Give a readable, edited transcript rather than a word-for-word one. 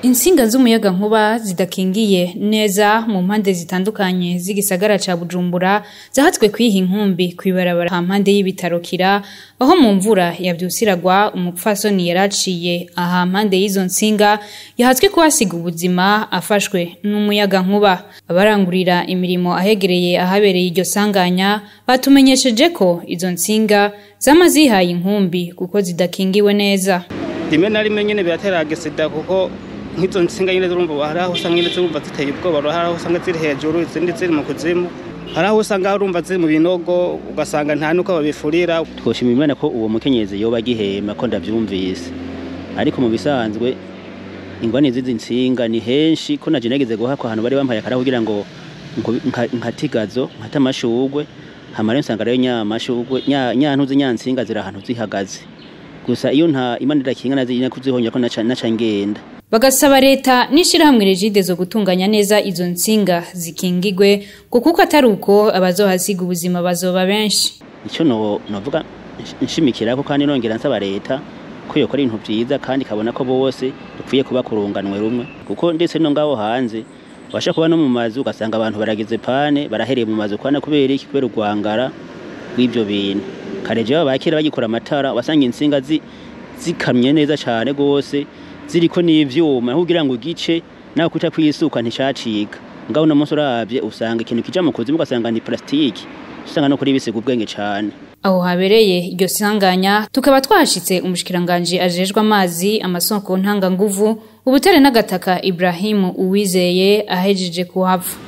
Insinga z'umuyaga nkuba zidakingiye neza mu mpande zitandukanye z'igisagara ca Bujumbura zahatswe kwiha inkumbi kwibarabara hampande y'ibitaro Kira aho mu mvura yavyusiragwa umupfasoni yaraciye aha mpande y'izo nsinga yahatswe kuhasiga ubuzima afashwe n'umuyaga nkuba. Abarangurira imirimo ahegereye ahabereye iryo sanganya batumenyesheje ko izo nsinga zama zihaye inkumbi kuko zidakingiwe neza. Rimwe na rimwe nyene biratera agisida kuko nk'izo nsinga nyene zurumva haraho usanga nyene zurumva ziteye ubwoba, haraho usanga ziri hejuru izindi ziri mu kuzimu, haraho usanga urumva ziri mu binogo ugasanga nta nuko babifurira. Twoshima Imana ko uwo mukenyezi yoba gihema ko ndavyumvise, ariko mu bisanzwe ingwane zizi nsinga ni henshi ko naje nageze guhakwa ahantu bari bampaye akara kugira ngo nkatigazo nkatamashugwe hamare nsanga rero nyamashugwe nyantuzi nyansinga zira ahantu zihagaze gusa iyo nta Imana irakinga nazi kuzihonya ko naca ngenda. Bagasaba leta n'ishirahamwe Regide zo gutunganya neza izo nsinga zikingigwe kuko atari uko abazohasiga ubuzima bazoba benshi. Ico novuga nshimikira ko kandi nongera nsaba leta ko yokora ibintu vyiza kandi kabona ko bose dupfuye kuba kurunganwe rumwe kuko ndetse no ngaho hanze washa kuba no mu mazu ugasanga abantu baragize pane barahereye mu mazu kwana kubera iki kubera urwangara rw'ivyo bintu. Kareje bakira bagikora amatara wasanga insinga zikamye neza cyane gose ziriko n'ivyuma kugira ngo gice naho kuca kwisuka nticacika ngaho no munsi uravye usanga ikintu kija mu kuzimu ugasanga ni plastiki usanga no kuri bisiga ubwenge cyane. Aho habereye iryo sanganya tukaba twashitse umushikiranganje ajejwe amazi amasoko ntanga nguvu ubutare n'agataka Ibrahim Uwizeye ahejeje kuhava.